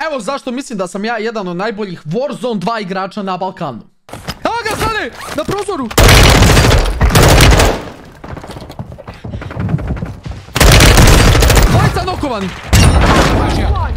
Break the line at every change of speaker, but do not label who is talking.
Evo zašto mislim da sam ja jedan od najboljih Warzone 2 igrača na Balkanu. Evo ga sale! Na prozoru! Dvojca nokovani!